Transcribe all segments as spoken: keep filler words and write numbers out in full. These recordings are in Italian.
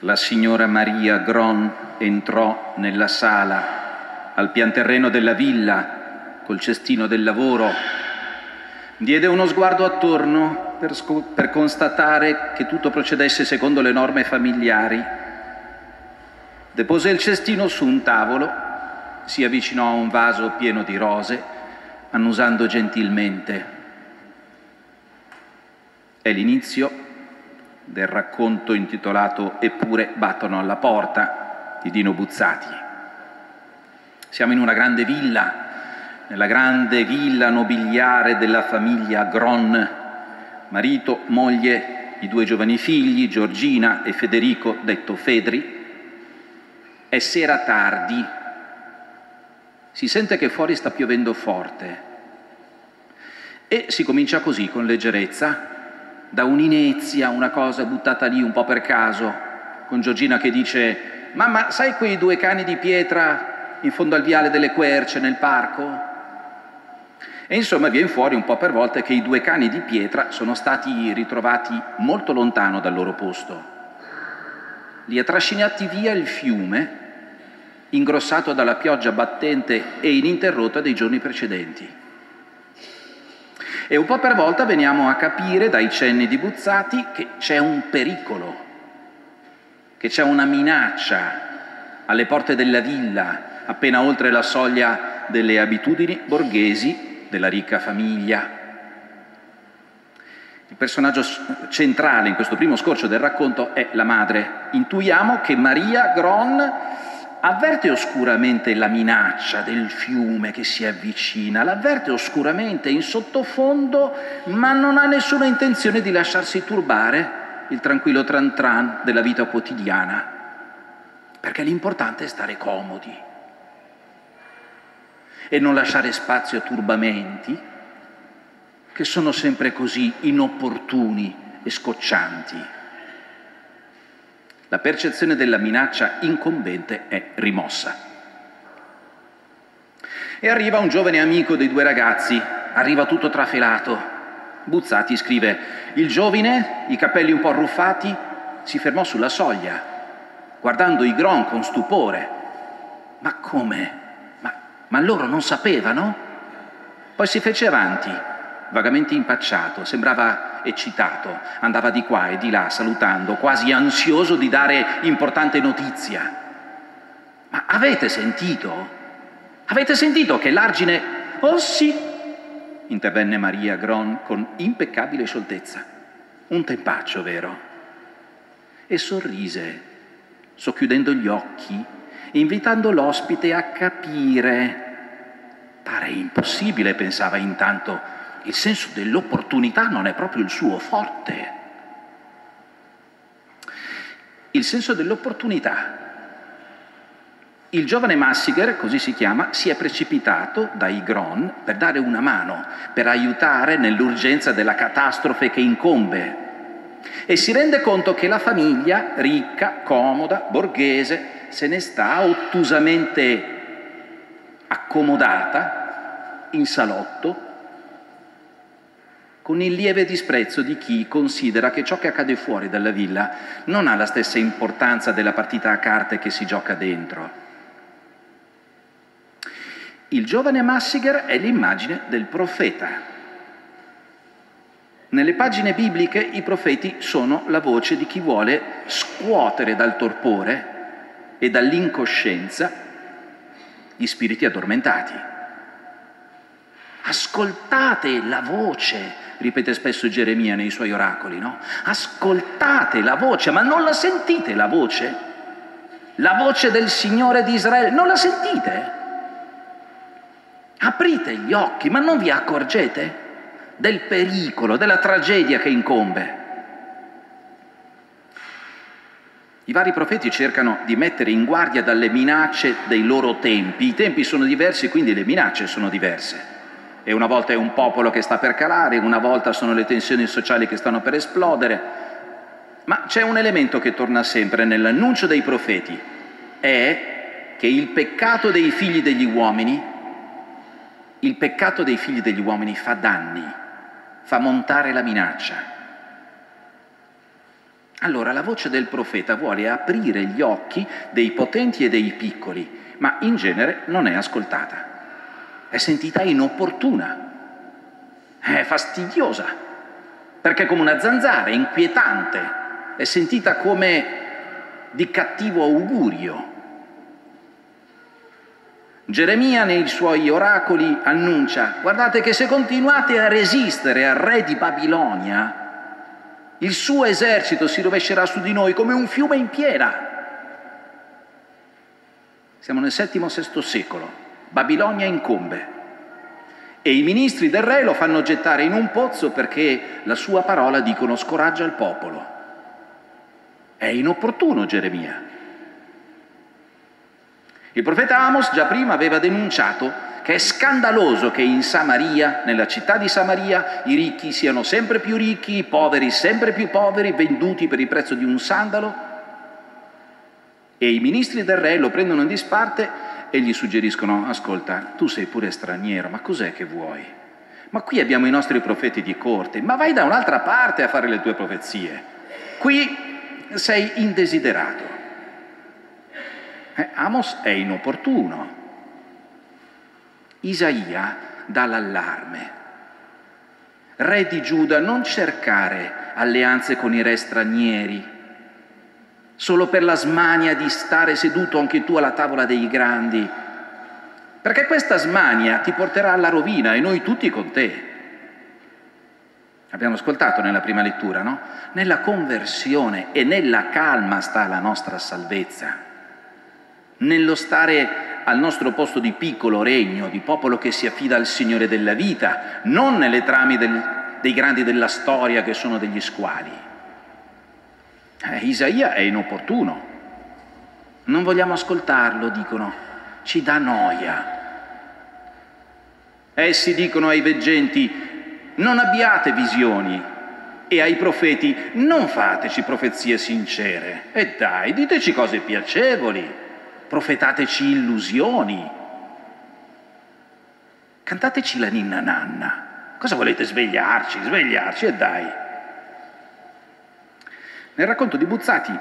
La signora Maria Gron entrò nella sala, al pianterreno della villa, col cestino del lavoro. Diede uno sguardo attorno per, per constatare che tutto procedesse secondo le norme familiari. Depose il cestino su un tavolo, si avvicinò a un vaso pieno di rose, annusando gentilmente. È l'inizio del racconto intitolato Eppure battono alla porta di Dino Buzzati. Siamo in una grande villa, nella grande villa nobiliare della famiglia Gron, marito, moglie, i due giovani figli, Giorgina e Federico, detto Fedri. È sera tardi, si sente che fuori sta piovendo forte e si comincia così, con leggerezza, da un'inezia, una cosa buttata lì un po' per caso, con Giorgina che dice: «Mamma, sai quei due cani di pietra in fondo al viale delle Querce nel parco?» E insomma viene fuori un po' per volte che i due cani di pietra sono stati ritrovati molto lontano dal loro posto. Li ha trascinati via il fiume, ingrossato dalla pioggia battente e ininterrotta dei giorni precedenti. E un po' per volta veniamo a capire dai cenni di Buzzati che c'è un pericolo, che c'è una minaccia alle porte della villa, appena oltre la soglia delle abitudini borghesi della ricca famiglia. Il personaggio centrale in questo primo scorcio del racconto è la madre. Intuiamo che Maria Gron avverte oscuramente la minaccia del fiume che si avvicina, l'avverte oscuramente in sottofondo, ma non ha nessuna intenzione di lasciarsi turbare il tranquillo tran tran della vita quotidiana, perché l'importante è stare comodi e non lasciare spazio a turbamenti che sono sempre così inopportuni e scoccianti. La percezione della minaccia incombente è rimossa. E arriva un giovane amico dei due ragazzi, arriva tutto trafelato. Buzzati scrive: il giovine, i capelli un po' arruffati, si fermò sulla soglia, guardando i Gron con stupore. Ma come? Ma, ma loro non sapevano? Poi si fece avanti, vagamente impacciato, sembrava eccitato, andava di qua e di là salutando, quasi ansioso di dare importante notizia. Ma avete sentito? Avete sentito che l'argine... Oh sì, intervenne Maria Gron con impeccabile scioltezza. Un tempaccio, vero? E sorrise, socchiudendo gli occhi, invitando l'ospite a capire. Pare impossibile, pensava intanto. Il senso dell'opportunità non è proprio il suo forte. Il senso dell'opportunità. Il giovane Massiger, così si chiama, si è precipitato dai Gron per dare una mano, per aiutare nell'urgenza della catastrofe che incombe. E si rende conto che la famiglia, ricca, comoda, borghese, se ne sta ottusamente accomodata in salotto, con il lieve disprezzo di chi considera che ciò che accade fuori dalla villa non ha la stessa importanza della partita a carte che si gioca dentro. Il giovane Massiger è l'immagine del profeta. Nelle pagine bibliche i profeti sono la voce di chi vuole scuotere dal torpore e dall'incoscienza gli spiriti addormentati. Ascoltate la voce, ripete spesso Geremia nei suoi oracoli, no? Ascoltate la voce, ma non la sentite la voce? La voce del Signore di Israele, non la sentite? Aprite gli occhi, ma non vi accorgete del pericolo, della tragedia che incombe? I vari profeti cercano di mettere in guardia dalle minacce dei loro tempi. I tempi sono diversi, quindi le minacce sono diverse. E una volta è un popolo che sta per calare, una volta sono le tensioni sociali che stanno per esplodere. Ma c'è un elemento che torna sempre nell'annuncio dei profeti, è che il peccato dei figli degli uomini, il peccato dei figli degli uomini fa danni, fa montare la minaccia. Allora la voce del profeta vuole aprire gli occhi dei potenti e dei piccoli, ma in genere non è ascoltata. È sentita inopportuna, è fastidiosa, perché è come una zanzara, è inquietante, è sentita come di cattivo augurio. Geremia nei suoi oracoli annuncia: guardate che se continuate a resistere al re di Babilonia, il suo esercito si rovescerà su di noi come un fiume in piena. Siamo nel settimo sesto secolo, Babilonia incombe e i ministri del re lo fanno gettare in un pozzo perché la sua parola, dicono, scoraggia il popolo. È inopportuno Geremia. Il profeta Amos già prima aveva denunciato che è scandaloso che in Samaria, nella città di Samaria, i ricchi siano sempre più ricchi, i poveri sempre più poveri, venduti per il prezzo di un sandalo. E i ministri del re lo prendono in disparte e gli suggeriscono: ascolta, tu sei pure straniero, ma cos'è che vuoi? Ma qui abbiamo i nostri profeti di corte, ma vai da un'altra parte a fare le tue profezie. Qui sei indesiderato. Eh, Amos è inopportuno. Isaia dà l'allarme. Re di Giuda, non cercare alleanze con i re stranieri, solo per la smania di stare seduto anche tu alla tavola dei grandi, perché questa smania ti porterà alla rovina e noi tutti con te. Abbiamo ascoltato nella prima lettura, no? Nella conversione e nella calma sta la nostra salvezza, nello stare al nostro posto di piccolo regno, di popolo che si affida al Signore della vita, non nelle trame del, dei grandi della storia che sono degli squali. Eh, Isaia è inopportuno. Non vogliamo ascoltarlo, dicono, ci dà noia. Essi dicono ai veggenti: non abbiate visioni, e ai profeti: non fateci profezie sincere. E dai, diteci cose piacevoli. Profetateci illusioni, cantateci la ninna nanna. Cosa volete, svegliarci? Svegliarci, e dai. Nel racconto di Buzzati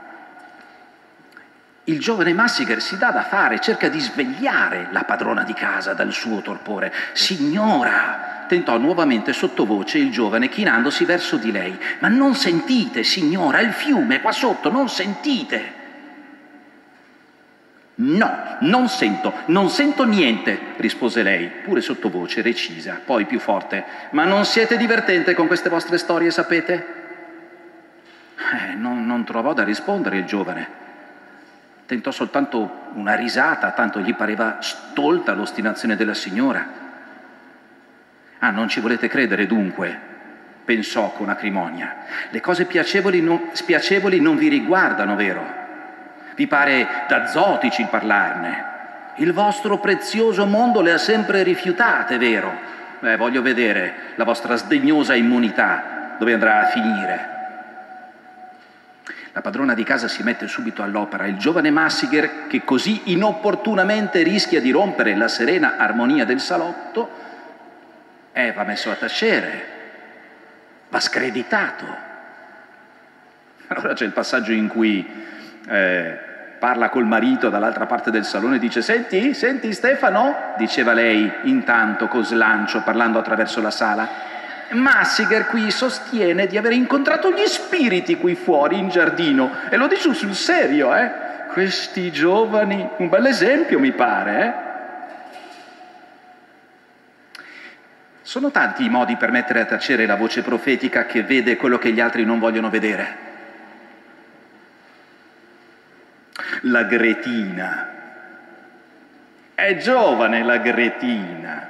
il giovane Massiger si dà da fare, cerca di svegliare la padrona di casa dal suo torpore. Signora, tentò nuovamente sottovoce il giovane chinandosi verso di lei. Ma non sentite, signora, il fiume qua sotto, non sentite? No, non sento, non sento niente, rispose lei, pure sottovoce, recisa, poi più forte. Ma non siete divertente con queste vostre storie, sapete? Eh, non, non trovò da rispondere il giovane. Tentò soltanto una risata, tanto gli pareva stolta l'ostinazione della signora. Ah, non ci volete credere dunque, pensò con acrimonia. Le cose piacevoli non, spiacevoli non vi riguardano, vero? Vi pare da zotici parlarne. Il vostro prezioso mondo le ha sempre rifiutate, vero? Beh, voglio vedere la vostra sdegnosa immunità, dove andrà a finire. La padrona di casa si mette subito all'opera. Il giovane Massiger, che così inopportunamente rischia di rompere la serena armonia del salotto, eh, va messo a tacere, va screditato. Allora c'è il passaggio in cui eh, parla col marito dall'altra parte del salone e dice: senti, senti Stefano, diceva lei intanto con slancio parlando attraverso la sala. Massiger qui sostiene di aver incontrato gli spiriti qui fuori in giardino e lo dice sul serio, eh? Questi giovani, un bel esempio mi pare, eh? Sono tanti i modi per mettere a tacere la voce profetica che vede quello che gli altri non vogliono vedere. La Gretina. È giovane la Gretina.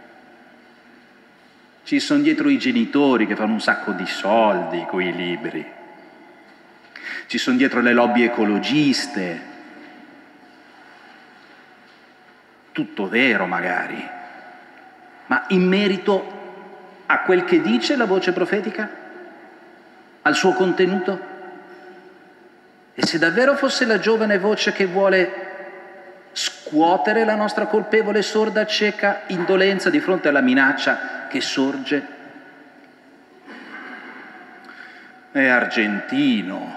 Ci sono dietro i genitori che fanno un sacco di soldi con i libri. Ci sono dietro le lobby ecologiste. Tutto vero magari. Ma in merito a quel che dice la voce profetica? Al suo contenuto? E se davvero fosse la giovane voce che vuole scuotere la nostra colpevole, sorda, cieca indolenza di fronte alla minaccia che sorge? è argentino,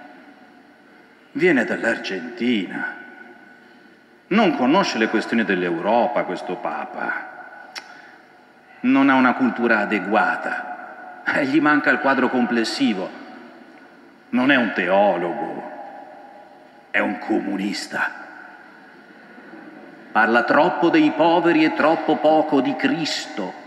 viene dall'Argentina, non conosce le questioni dell'Europa questo Papa, non ha una cultura adeguata, eh, gli manca il quadro complessivo, non è un teologo, è un comunista. Parla troppo dei poveri e troppo poco di Cristo.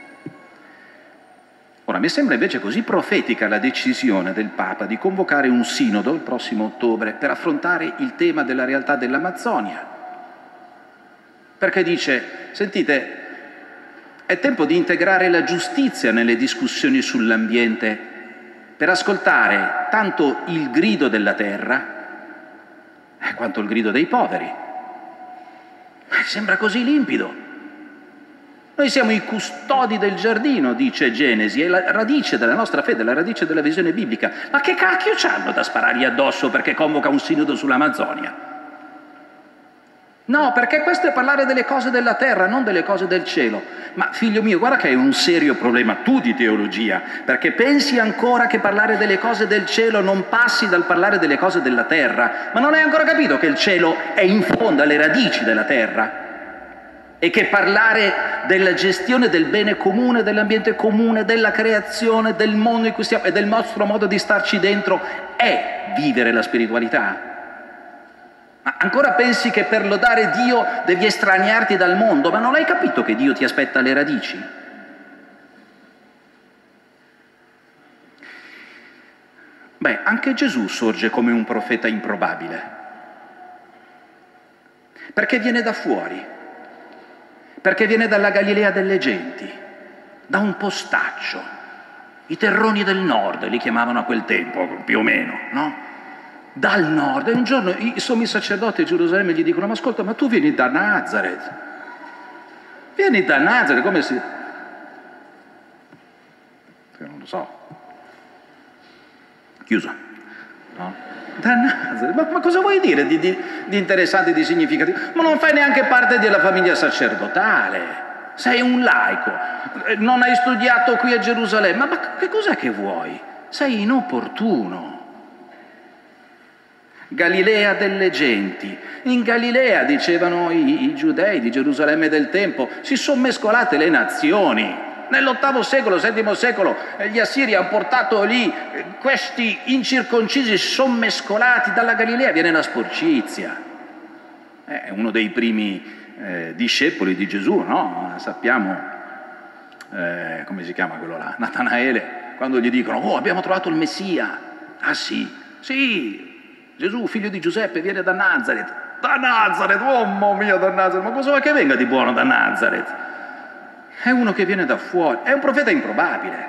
Ora, mi sembra invece così profetica la decisione del Papa di convocare un sinodo il prossimo ottobre per affrontare il tema della realtà dell'Amazzonia. Perché dice, sentite, è tempo di integrare la giustizia nelle discussioni sull'ambiente per ascoltare tanto il grido della terra eh, quanto il grido dei poveri. Ma sembra così limpido. Noi siamo i custodi del giardino, dice Genesi, è la radice della nostra fede, la radice della visione biblica. Ma che cacchio c'hanno da sparargli addosso perché convoca un sinodo sull'Amazzonia? No, perché questo è parlare delle cose della terra, non delle cose del cielo. Ma figlio mio, guarda che hai un serio problema tu di teologia, perché pensi ancora che parlare delle cose del cielo non passi dal parlare delle cose della terra. Ma non hai ancora capito che il cielo è in fondo alle radici della terra? E che parlare della gestione del bene comune, dell'ambiente comune, della creazione, del mondo in cui stiamo e del nostro modo di starci dentro è vivere la spiritualità? Ma ancora pensi che per lodare Dio devi estraniarti dal mondo? Ma non hai capito che Dio ti aspetta alle radici? Beh, anche Gesù sorge come un profeta improbabile, perché viene da fuori. Perché viene dalla Galilea delle genti, da un postaccio, i terroni del nord li chiamavano a quel tempo, più o meno, no? Dal nord, e un giorno i sommi sacerdoti a Gerusalemme gli dicono, ma ascolta, ma tu vieni da Nazareth, vieni da Nazareth, come si... non lo so, chiuso, no? Da Nazareth, ma, ma cosa vuoi dire di, di, di interessante, di significativo? Ma non fai neanche parte della famiglia sacerdotale, sei un laico, non hai studiato qui a Gerusalemme, ma, ma che cos'è che vuoi? Sei inopportuno. Galilea delle genti, in Galilea, dicevano i, i giudei di Gerusalemme del tempo, si sono mescolate le nazioni. Nell'ottavo secolo, settimo secolo, gli assiri hanno portato lì questi incirconcisi sommescolati, dalla Galilea viene la sporcizia. È uno dei primi eh, discepoli di Gesù, no? Sappiamo, eh, come si chiama quello là? Natanaele, quando gli dicono, oh, abbiamo trovato il Messia. Ah sì, sì, Gesù, figlio di Giuseppe, viene da Nazareth. Da Nazareth, oh mamma mia, da Nazareth, ma cosa vuoi che venga di buono da Nazareth? È uno che viene da fuori, è un profeta improbabile.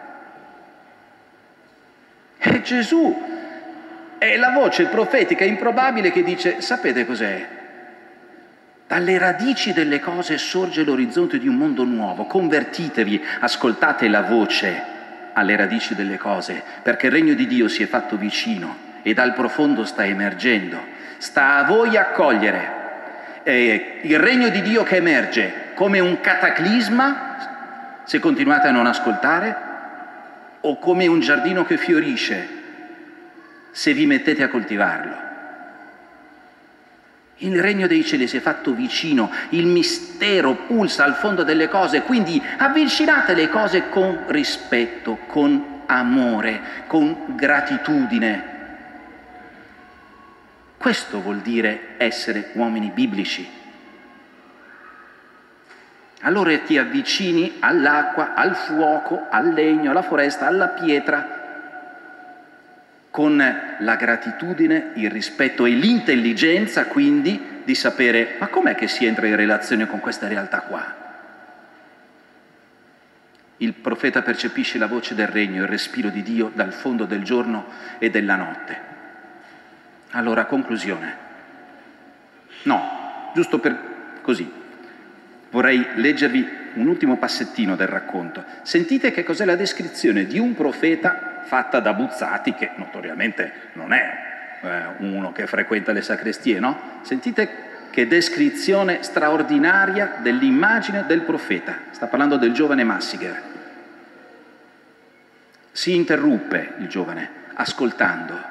E Gesù è la voce profetica improbabile che dice, sapete cos'è? Dalle radici delle cose sorge l'orizzonte di un mondo nuovo, convertitevi, ascoltate la voce alle radici delle cose, perché il regno di Dio si è fatto vicino e dal profondo sta emergendo. Sta a voi accogliere eh, il regno di Dio che emerge come un cataclisma, se continuate a non ascoltare, o come un giardino che fiorisce, se vi mettete a coltivarlo. Il regno dei cieli si è fatto vicino, il mistero pulsa al fondo delle cose, quindi avvicinate le cose con rispetto, con amore, con gratitudine. Questo vuol dire essere uomini biblici. Allora ti avvicini all'acqua, al fuoco, al legno, alla foresta, alla pietra, con la gratitudine, il rispetto e l'intelligenza quindi di sapere ma com'è che si entra in relazione con questa realtà qua? Il profeta percepisce la voce del regno, il respiro di Dio dal fondo del giorno e della notte. Allora, conclusione. No, giusto per così. Vorrei leggervi un ultimo passettino del racconto. Sentite che cos'è la descrizione di un profeta fatta da Buzzati, che notoriamente non è eh, uno che frequenta le sacrestie, no? Sentite che descrizione straordinaria dell'immagine del profeta. Sta parlando del giovane Massiger. Si interruppe il giovane, ascoltando,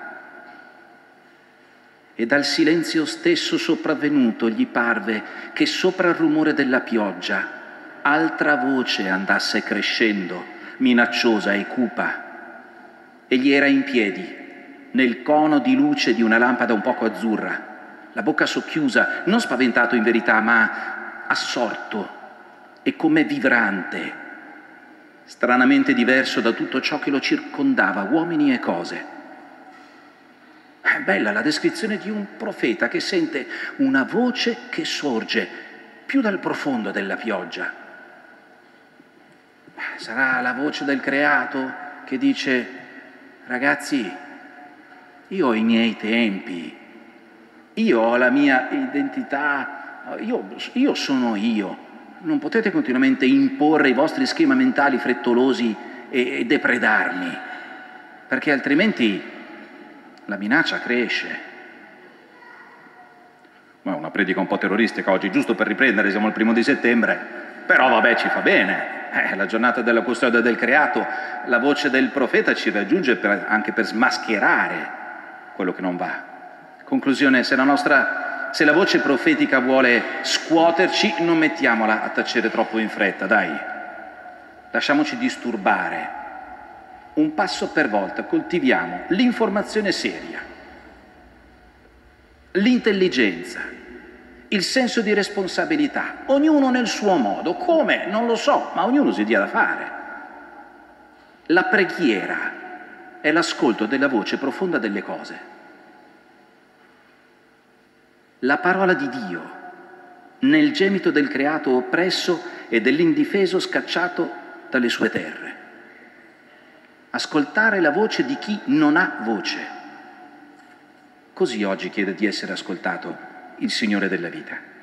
e dal silenzio stesso sopravvenuto gli parve che sopra il rumore della pioggia altra voce andasse crescendo, minacciosa e cupa. Egli era in piedi, nel cono di luce di una lampada un poco azzurra, la bocca socchiusa, non spaventato in verità, ma assorto e come vibrante, stranamente diverso da tutto ciò che lo circondava, uomini e cose. È bella la descrizione di un profeta che sente una voce che sorge più dal profondo della pioggia. Sarà la voce del creato che dice: ragazzi, io ho i miei tempi, io ho la mia identità, io, io sono io. Non potete continuamente imporre i vostri schemi mentali frettolosi e, e depredarmi, perché altrimenti la minaccia cresce. Ma una predica un po' terroristica oggi, giusto per riprendere, siamo il primo di settembre, però vabbè, ci fa bene. Eh, la giornata della custodia del creato, la voce del profeta ci raggiunge per, anche per smascherare quello che non va. Conclusione, se la nostra, se la voce profetica vuole scuoterci, non mettiamola a tacere troppo in fretta, dai. Lasciamoci disturbare. Un passo per volta, coltiviamo l'informazione seria, l'intelligenza, il senso di responsabilità, ognuno nel suo modo. Come? Non lo so, ma ognuno si dia da fare. La preghiera è l'ascolto della voce profonda delle cose. La parola di Dio nel gemito del creato oppresso e dell'indifeso scacciato dalle sue terre. Ascoltare la voce di chi non ha voce. Così oggi chiede di essere ascoltato il Signore della vita.